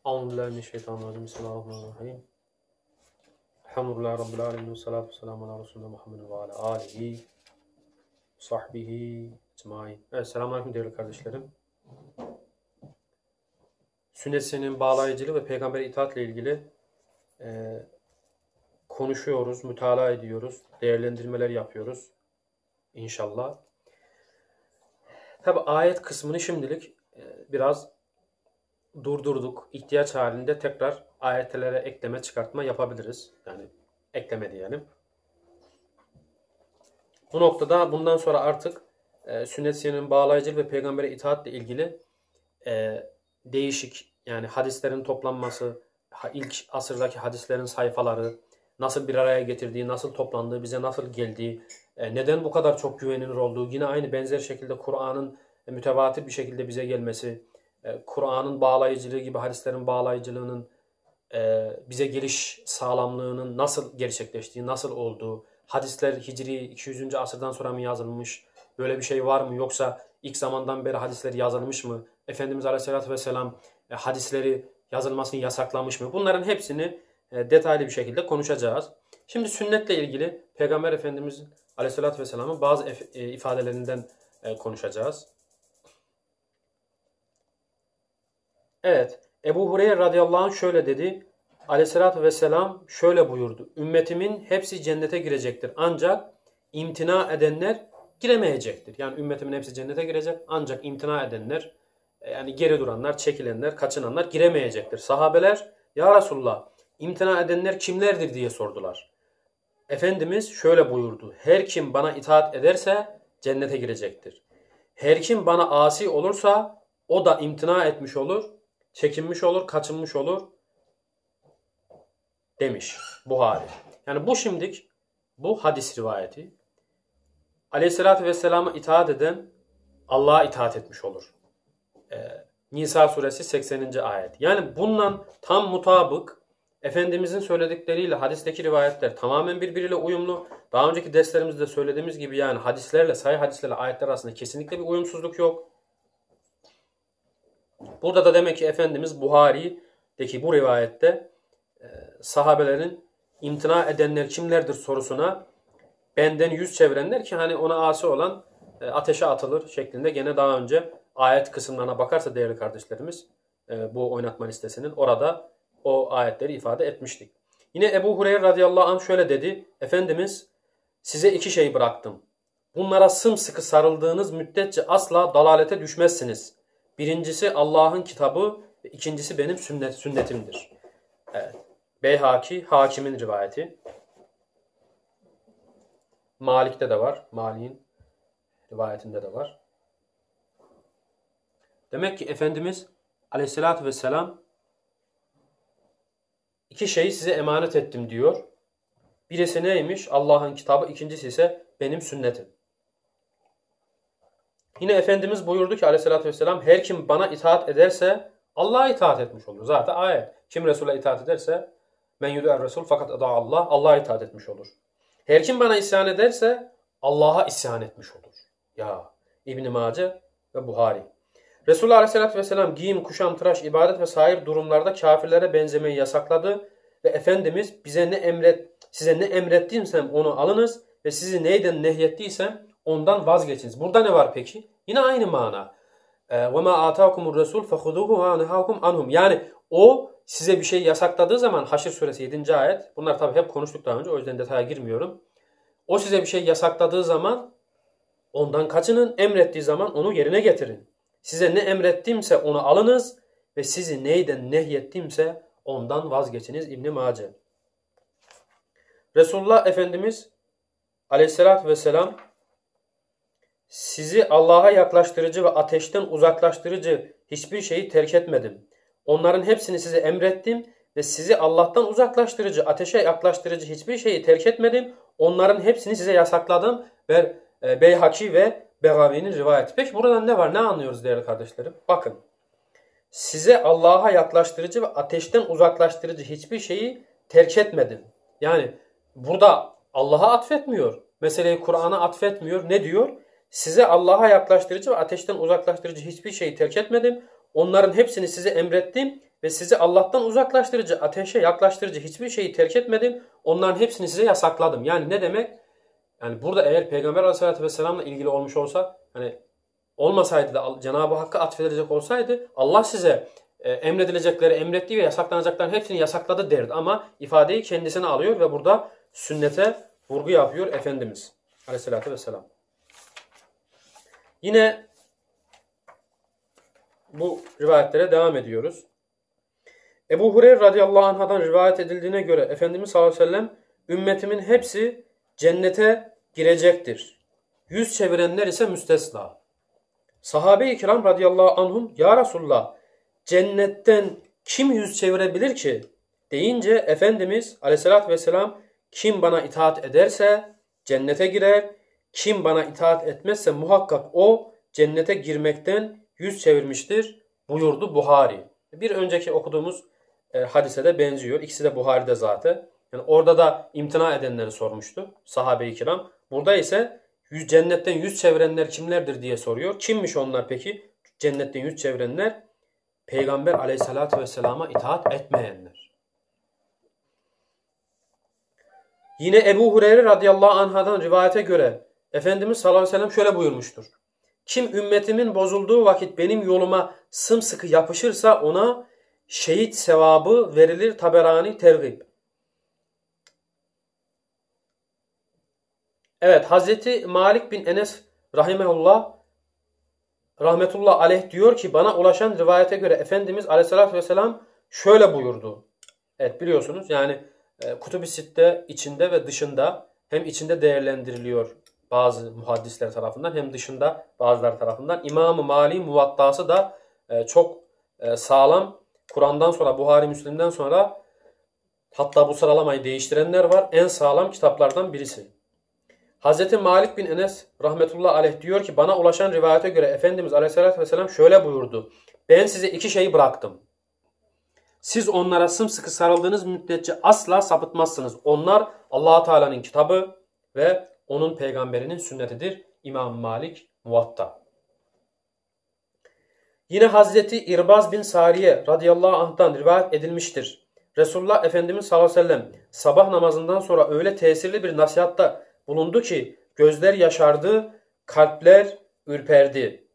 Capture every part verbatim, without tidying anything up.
Euzubillahimineşşeytanirracim. Bismillahirrahmanirrahim. Elhamdülillahi Rabbil alemin. Ve salatu ve selamu ala Resulüne Muhammedin ve ala alihi sahbihi ecmaîn. Evet, selamünaleyküm değerli kardeşlerim. Sünnet-i bağlayıcılığı ve peygambere itaatle ilgili e, konuşuyoruz, mütalaa ediyoruz, değerlendirmeler yapıyoruz inşallah. Tabi ayet kısmını şimdilik e, biraz durdurduk. İhtiyaç halinde tekrar ayetlere ekleme çıkartma yapabiliriz. Yani ekleme diyelim. Bu noktada bundan sonra artık e, sünnet-i bağlayıcılığı ve peygambere itaatle ilgili e, değişik, yani hadislerin toplanması, ilk asırdaki hadislerin sayfaları, nasıl bir araya getirdiği, nasıl toplandığı, bize nasıl geldiği, e, neden bu kadar çok güvenilir olduğu, yine aynı benzer şekilde Kur'an'ın e, mütevatir bir şekilde bize gelmesi, e, Kur'an'ın bağlayıcılığı gibi hadislerin bağlayıcılığının e, bize geliş sağlamlığının nasıl gerçekleştiği, nasıl olduğu, hadisler Hicri iki yüzüncü asırdan sonra mı yazılmış, böyle bir şey var mı, yoksa ilk zamandan beri hadisler yazılmış mı, Efendimiz Aleyhisselatü Vesselam e, hadisleri yazılmasını yasaklamış mı? Bunların hepsini e, detaylı bir şekilde konuşacağız. Şimdi sünnetle ilgili Peygamber Efendimiz Aleyhisselatü Vesselam'ın bazı e, ifadelerinden e, konuşacağız. Evet, Ebu Hureyre radıyallahu anh şöyle dedi. Aleyhisselatü Vesselam şöyle buyurdu. Ümmetimin hepsi cennete girecektir. Ancak imtina edenler giremeyecektir. Yani ümmetimin hepsi cennete girecek. Ancak imtina edenler, yani geri duranlar, çekilenler, kaçınanlar giremeyecektir. Sahabeler, ya Resulullah, imtina edenler kimlerdir diye sordular. Efendimiz şöyle buyurdu. Her kim bana itaat ederse cennete girecektir. Her kim bana asi olursa o da imtina etmiş olur, çekinmiş olur, kaçınmış olur demiş Buhari. Yani bu şimdik, bu hadis rivayeti. Aleyhissalatü Vesselam'a itaat eden Allah'a itaat etmiş olur. Ee, Nisa suresi sekseninci ayet. Yani bundan tam mutabık Efendimizin söyledikleriyle hadisteki rivayetler tamamen birbiriyle uyumlu. Daha önceki derslerimizde söylediğimiz gibi yani hadislerle, sahih hadislerle ayetler arasında kesinlikle bir uyumsuzluk yok. Burada da demek ki Efendimiz Buhari'deki bu rivayette e, sahabelerin imtina edenler kimlerdir sorusuna benden yüz çevirenler, ki hani ona asi olan e, ateşe atılır şeklinde gene daha önce ayet kısımlarına bakarsa değerli kardeşlerimiz e, bu oynatma listesinin orada o ayetleri ifade etmiştik. Yine Ebu Hureyre radıyallahu anh şöyle dedi. Efendimiz size iki şey bıraktım. Bunlara sımsıkı sarıldığınız müddetçe asla dalalete düşmezsiniz. Birincisi Allah'ın kitabı ve ikincisi benim sünnet, sünnetimdir. Evet. Beyhaki, Hakim'in rivayeti. Malik'te de var. Malik'in rivayetinde de var. Demek ki Efendimiz Aleyhisselatü Vesselam iki şeyi size emanet ettim diyor. Birisi neymiş? Allah'ın kitabı. İkincisi ise benim sünnetim. Yine Efendimiz buyurdu ki Aleyhisselatü Vesselam her kim bana itaat ederse Allah'a itaat etmiş olur. Zaten ayet. Kim Resul'e itaat ederse men yudu'er Resul fakat eda Allah. Allah'a itaat etmiş olur. Her kim bana isyan ederse Allah'a isyan etmiş olur. Ya İbn-i Mace ve Buhari. Resulullah Aleyhisselatü Vesselam giyim, kuşam, tıraş, ibadet ve sair durumlarda kafirlere benzemeyi yasakladı ve Efendimiz bize ne emret, size ne emrettiysem onu alınız ve sizi neyden nehyettiysem ondan vazgeçiniz. Burada ne var peki? Yine aynı mana. وَمَا آتَاكُمُ الرَّسُولُ فَخُذُوهُ وَاَنَهَاكُمْ عَنْهُمْ. Yani o size bir şey yasakladığı zaman Haşr suresi yedinci ayet. Bunlar tabi hep konuştuk daha önce, o yüzden detaya girmiyorum. O size bir şey yasakladığı zaman ondan kaçının, emrettiği zaman onu yerine getirin. Size ne emrettimse onu alınız ve sizi neyden nehyettimse ondan vazgeçiniz. İbn-i Mace. Resulullah Efendimiz Aleyhisselatü Vesselam sizi Allah'a yaklaştırıcı ve ateşten uzaklaştırıcı hiçbir şeyi terk etmedim. Onların hepsini size emrettim ve sizi Allah'tan uzaklaştırıcı, ateşe yaklaştırıcı hiçbir şeyi terk etmedim. Onların hepsini size yasakladım ve e, Beyhaki ve Begavi'nin rivayeti. Peki buradan ne var? Ne anlıyoruz değerli kardeşlerim? Bakın. Size Allah'a yaklaştırıcı ve ateşten uzaklaştırıcı hiçbir şeyi terk etmedim. Yani burada Allah'a atfetmiyor. Meseleyi Kur'an'a atfetmiyor. Ne diyor? Size Allah'a yaklaştırıcı ve ateşten uzaklaştırıcı hiçbir şeyi terk etmedim. Onların hepsini size emrettim ve sizi Allah'tan uzaklaştırıcı, ateşe yaklaştırıcı hiçbir şeyi terk etmedim. Onların hepsini size yasakladım. Yani ne demek? Yani burada eğer Peygamber Aleyhisselatü Vesselam'la ilgili olmuş olsa, hani olmasaydı da Cenab-ı Hakk'a atfedilecek olsaydı Allah size e, emredilecekleri emrettiği ve yasaklanacakların hepsini yasakladı derdi. Ama ifadeyi kendisine alıyor ve burada sünnete vurgu yapıyor Efendimiz Aleyhisselatü Vesselam. Yine bu rivayetlere devam ediyoruz. Ebu Hureyre radıyallahu anh'dan rivayet edildiğine göre Efendimiz sallallahu aleyhi ve sellem ümmetimin hepsi cennete girecektir. Yüz çevirenler ise müstesna. Sahabe-i kiram radıyallahu anhum ya Resulullah cennetten kim yüz çevirebilir ki? Deyince Efendimiz aleyhissalatü vesselam kim bana itaat ederse cennete girer. Kim bana itaat etmezse muhakkak o cennete girmekten yüz çevirmiştir buyurdu Buhari. Bir önceki okuduğumuz e, hadise de benziyor. İkisi de Buhari'de zaten. Yani orada da imtina edenleri sormuştu sahabe-i kiram. Burada ise yüz, cennetten yüz çevirenler kimlerdir diye soruyor. Kimmiş onlar peki? Cennetten yüz çevirenler Peygamber aleyhissalatü vesselama itaat etmeyenler. Yine Ebu Hureyre radıyallahu anh'dan rivayete göre Efendimiz sallallahu aleyhi ve sellem şöyle buyurmuştur. Kim ümmetimin bozulduğu vakit benim yoluma sımsıkı yapışırsa ona şehit sevabı verilir. Taberani Tergib. Evet, Hazreti Malik bin Enes rahimehullah rahmetullah aleyh diyor ki bana ulaşan rivayete göre Efendimiz aleyhissalatü vesselam şöyle buyurdu. Evet, biliyorsunuz yani e, Kutub-i Sitte içinde ve dışında hem içinde değerlendiriliyor bazı muhaddisler tarafından hem dışında bazıları tarafından. İmam-ı Mali Muvattası da e, çok e, sağlam. Kur'an'dan sonra, Buhari Müslim'den sonra hatta bu sıralamayı değiştirenler var. En sağlam kitaplardan birisi. Hazreti Malik bin Enes rahmetullah aleyh diyor ki bana ulaşan rivayete göre Efendimiz aleyhissalatü vesselam şöyle buyurdu. Ben size iki şeyi bıraktım. Siz onlara sımsıkı sarıldığınız müddetçe asla sapıtmazsınız. Onlar Allah-u Teala'nın kitabı ve onun peygamberinin sünnetidir. İmam Malik Muvatta. Yine Hazreti İrbaz bin Sariye radıyallahu anh'tan rivayet edilmiştir. Resulullah Efendimiz sallallahu aleyhi ve sellem sabah namazından sonra öyle tesirli bir nasihatta bulundu ki gözler yaşardı, kalpler ürperdi.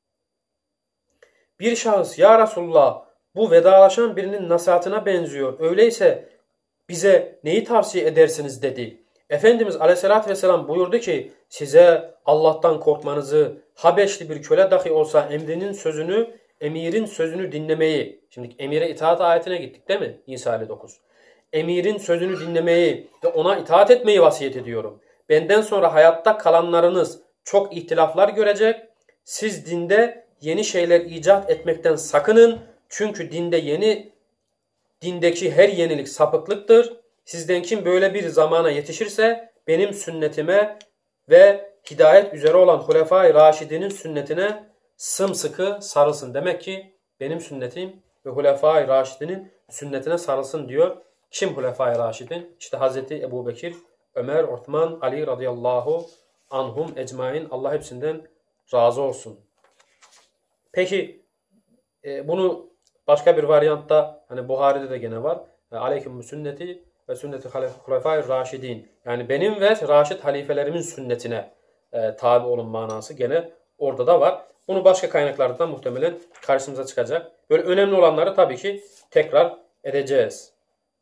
Bir şahıs ya Resulullah bu vedalaşan birinin nasihatine benziyor. Öyleyse bize neyi tavsiye edersiniz dedi. Efendimiz aleyhissalatü vesselam buyurdu ki size Allah'tan korkmanızı, Habeşli bir köle dahi olsa emrinin sözünü, emirin sözünü dinlemeyi. Şimdi emire itaat ayetine gittik değil mi? Nisa elli dokuz. Emirin sözünü dinlemeyi ve ona itaat etmeyi vasiyet ediyorum. Benden sonra hayatta kalanlarınız çok ihtilaflar görecek. Siz dinde yeni şeyler icat etmekten sakının. Çünkü dinde yeni dindeki her yenilik sapıklıktır. Sizden kim böyle bir zamana yetişirse benim sünnetime ve hidayet üzere olan Hulefai Raşidinin sünnetine sımsıkı sarılsın. Demek ki benim sünnetim ve Hulefai Raşidinin sünnetine sarılsın diyor. Kim Hulefai Raşidin? İşte Hazreti Ebu Bekir, Ömer, Osman, Ali radıyallahu anhum ecmain. Allah hepsinden razı olsun. Peki e, bunu başka bir varyantta hani Buhari'de de gene var. Aleyküm sünneti ve sünneti Hulefai Raşidin. Yani benim ve Raşid halifelerimin sünnetine e, tabi olun manası gene orada da var. Bunu başka kaynaklardan muhtemelen karşımıza çıkacak. Böyle önemli olanları tabii ki tekrar edeceğiz.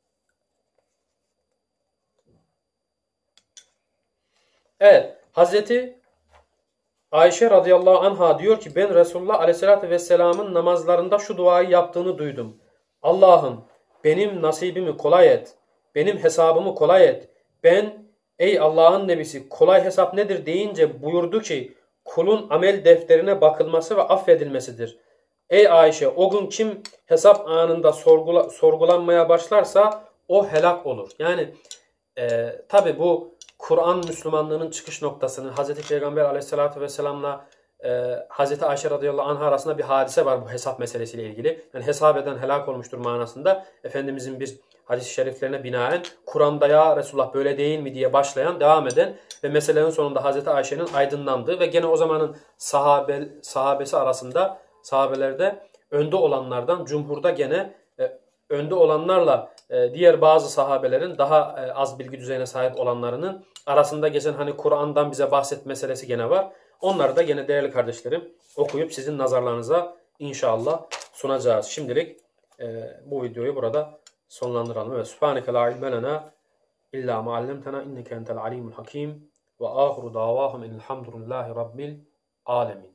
Evet, Hazreti Ayşe radıyallahu anha diyor ki ben Resulullah aleyhissalatü vesselamın namazlarında şu duayı yaptığını duydum. Allah'ım benim nasibimi kolay et. Benim hesabımı kolay et. Ben ey Allah'ın nebisi kolay hesap nedir deyince buyurdu ki kulun amel defterine bakılması ve affedilmesidir. Ey Ayşe o gün kim hesap anında sorgula, sorgulanmaya başlarsa o helak olur. Yani e, tabi bu Kur'an Müslümanlığının çıkış noktasını Hazreti Peygamber aleyhissalatü vesselamla e, Hazreti Ayşe radıyallahu anh arasında bir hadise var bu hesap meselesiyle ilgili. Yani hesap eden helak olmuştur manasında. Efendimizin bir hadis-i şeriflerine binaen Kur'an'da ya Resulullah böyle değil mi diye başlayan, devam eden ve meselenin sonunda Hazreti Ayşe'nin aydınlandığı ve gene o zamanın sahabe, sahabesi arasında sahabelerde önde olanlardan cumhurda gene e, önde olanlarla e, diğer bazı sahabelerin daha e, az bilgi düzeyine sahip olanlarının arasında geçen hani Kur'an'dan bize bahset meselesi gene var. Onları da gene değerli kardeşlerim okuyup sizin nazarlarınıza inşallah sunacağız. Şimdilik e, bu videoyu burada sonlandıralım. Evet. Subhaneke la ilme lena illa ma allamtena inneke entel alimul hakim ve ahiru davahum elhamdülillahi rabbil alemin.